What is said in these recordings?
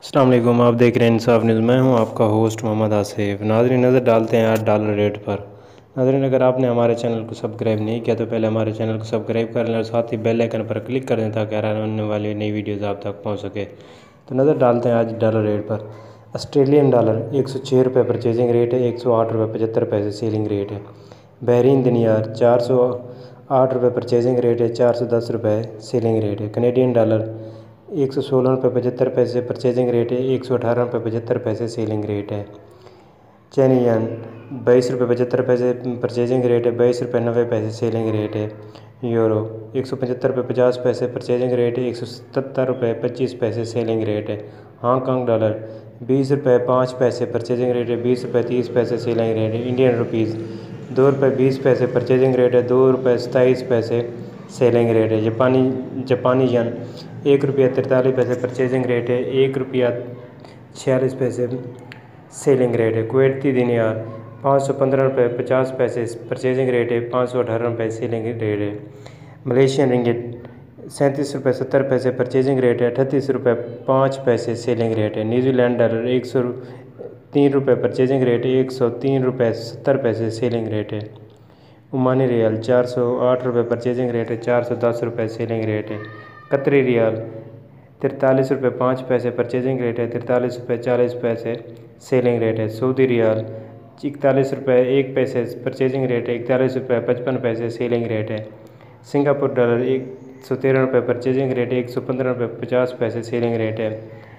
अस्सलाम वालेकुम, आप देख रहे हैं इंसाफ न्यूज़। मैं हूं आपका होस्ट मोहम्मद आसिफ। नाज़रीन, नज़र डालते हैं आज डॉलर रेट पर। नाज़रीन, अगर आपने हमारे चैनल को सब्सक्राइब नहीं किया तो पहले हमारे चैनल को सब्सक्राइब कर लें और साथ ही बेल आइकन पर क्लिक कर दें ताकि आने वाली नई वीडियोज़ आप तक पहुँच सके। तो नज़र डालते हैं आज डॉलर रेट पर। ऑस्ट्रेलियन डॉलर 106 रुपये परचेजिंग रेट है, 108 रुपये 75 पैसे सेलिंग रेट है। बहरीन दिनार 408 रुपये परचेजिंग रेट है, 410 रुपये सेलिंग रेट है। कनेडियन डॉलर 116 रुपये 75 पैसे परचेजिंग रेट है, 118 रुपये 75 पैसे सेलिंग रेट है। चाइनीज यान 22 रुपये 75 पैसे परचेजिंग रेट है, 22 रुपये 90 पैसे सेलिंग रेट है। यूरो 175 रुपये 50 पैसे परचेजिंग रेट है, 177 रुपये 25 पैसे सेलिंग रेट है। हांगकॉन्ग डॉलर 20 रुपये 5 पैसे परचेजिंग रेट है, 20 रुपये 30 पैसे सेलिंग रेट है। इंडियन रुपीज़ 2 रुपये 20 पैसे परचेजिंग रेट है, 2 रुपये 27 पैसे सेलिंग रेट है। जापानी यन 1 रुपया 43 पैसे परचेजिंग रेट है, 1 रुपया 46 पैसे सेलिंग रेट है। कुवैती दिनार 515 रुपये 50 पैसे परचेजिंग रेट है, 518 रुपये सेलिंग रेट है। मलेशियन रिंगिट 37 रुपये 70 पैसे परचेजिंग रेट है, 38 रुपये 5 पैसे सेलिंग रेट है। न्यूजीलैंड डॉलर 103 रुपये परचेजिंग रेट है, 103 रुपये 70 पैसे सेलिंग रेट है। ओमानी रियाल 408 रुपये परचेजिंग रेट है, 410 रुपये सेलिंग रेट है। कतरी रियाल 43 रुपये 5 पैसे परचेजिंग रेट है, 43 रुपये 40 पैसे सेलिंग रेट है। सऊदी रियाल 41 रुपये 1 पैसे परचेजिंग रेट है, 41 रुपये 55 पैसे सेलिंग रेट है। सिंगापुर डॉलर 113 रुपये परचेजिंग रेट है, 115 रुपये 50 पैसे सेलिंग रेट है।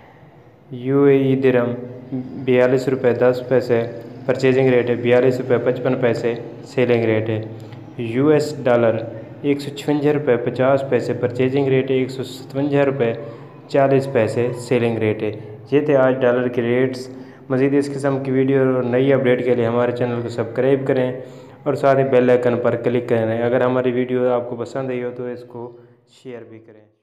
यूएई दिरहम 42 रुपये 10 पैसे परचेजिंग रेट है, 42 रुपये 55 पैसे सेलिंग रेट है। यूएस डॉलर 156 रुपये 50 पैसे परचेजिंग रेट है, 157 रुपये 40 पैसे सेलिंग रेट है। ये थे आज डॉलर के रेट्स। मज़ीद इस किस्म की वीडियो और नई अपडेट के लिए हमारे चैनल को सब्सक्राइब करें और साथ ही बेल आइकन पर क्लिक करें। अगर हमारी वीडियो आपको पसंद आई हो तो इसको शेयर भी करें।